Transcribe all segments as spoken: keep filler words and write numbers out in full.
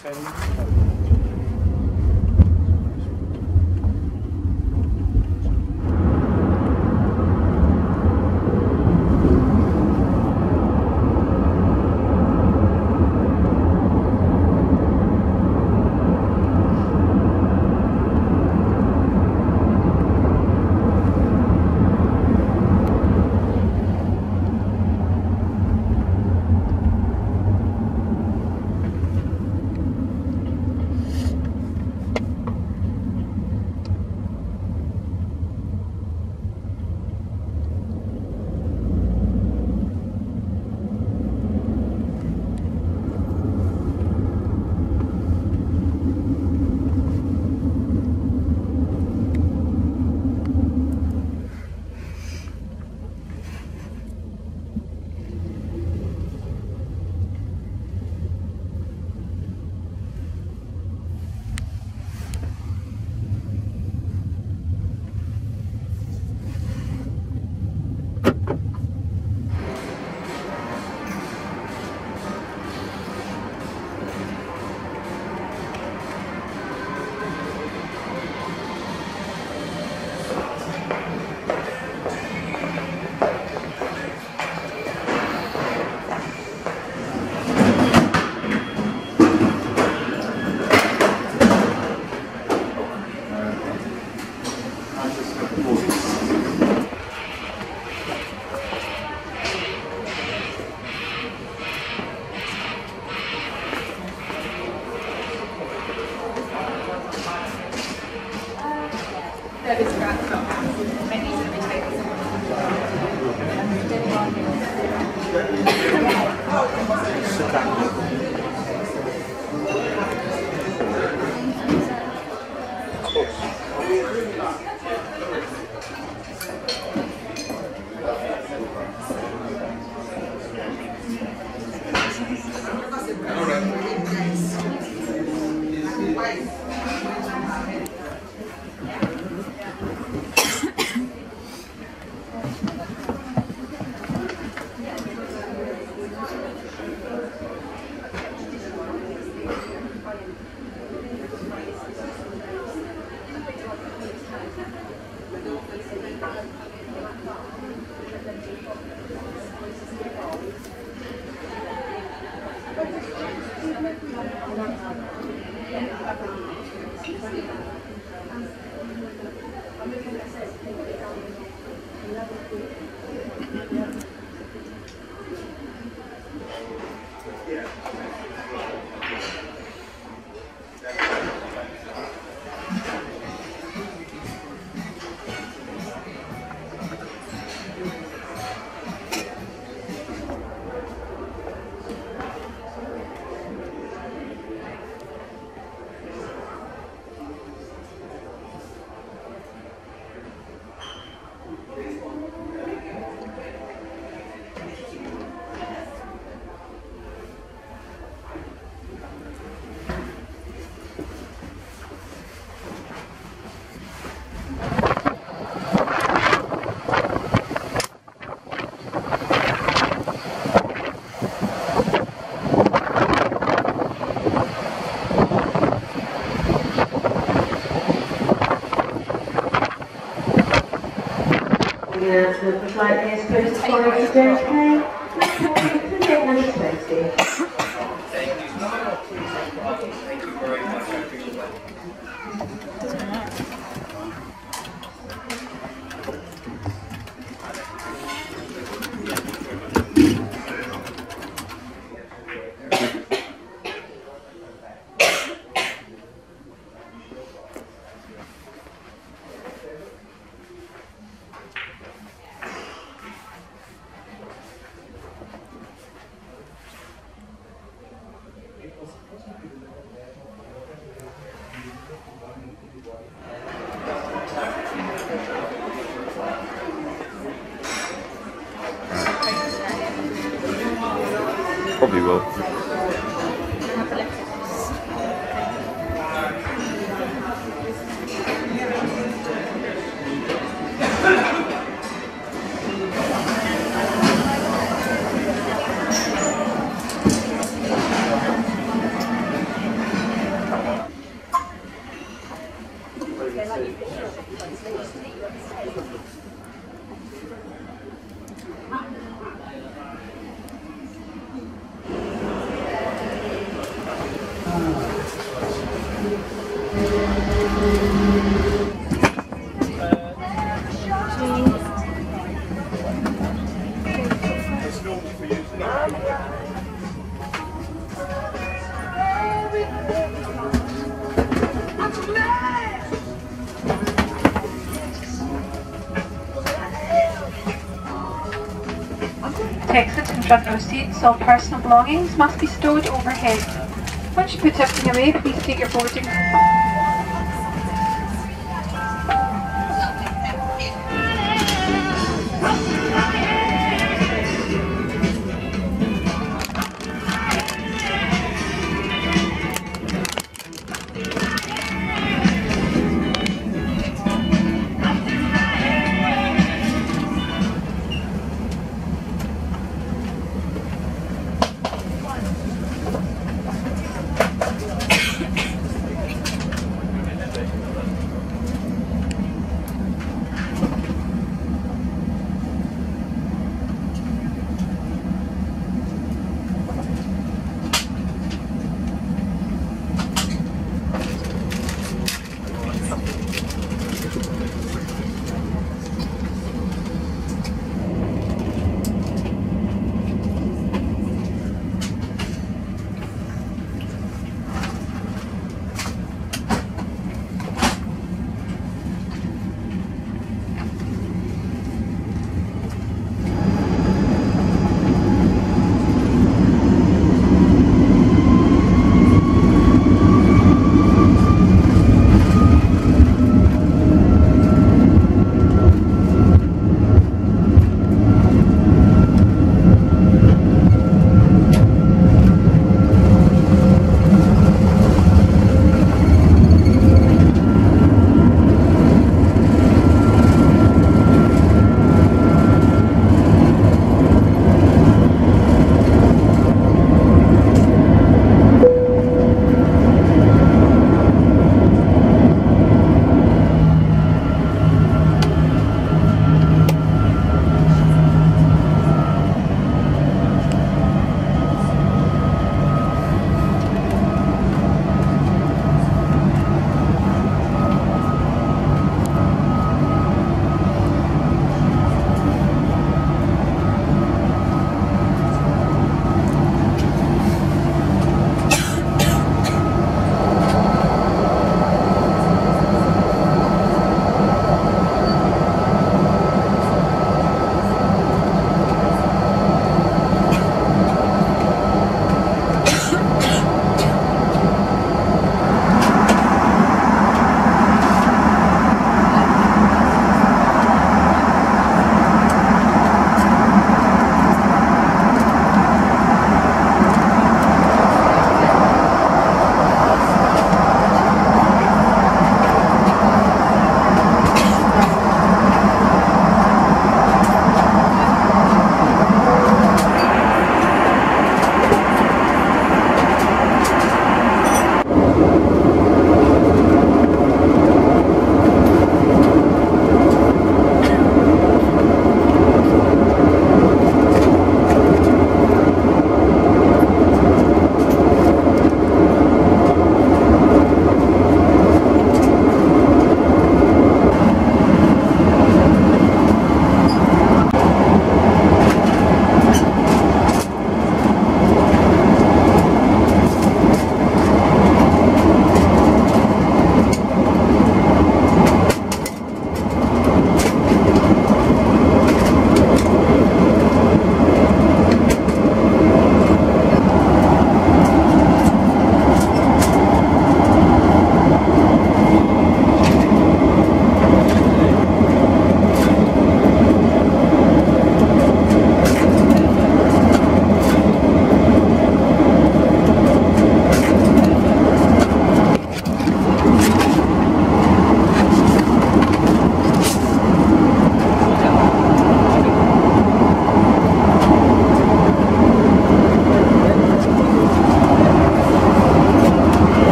announcement, the flight is supposed to fly to J F K, to gate number twenty. Thank you very much. I appreciate that. Probably will. Exit in front row seats. All personal belongings must be stowed overhead. Once you put everything away, please take your boarding.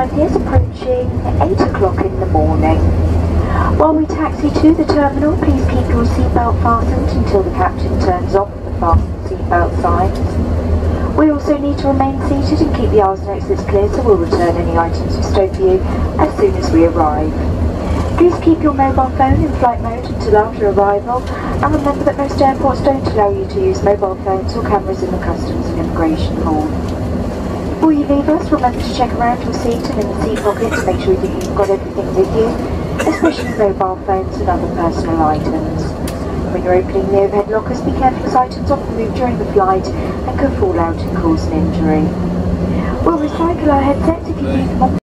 flight is approaching eight o'clock in the morning. While we taxi to the terminal, please keep your seatbelt fastened until the captain turns off the fasten seatbelt signs. We also need to remain seated and keep the aisles and exits clear, so we'll return any items we stow for you as soon as we arrive. Please keep your mobile phone in flight mode until after arrival, and remember that most airports don't allow you to use mobile phones or cameras in the customs and immigration hall. Before you leave us, remember to check around your seat and in the seat pocket to make sure that you've got everything with you, especially mobile phones and other personal items. When you're opening the overhead lockers, be careful as items often move during the flight and can fall out and cause an injury. We'll recycle our headsets if you need them on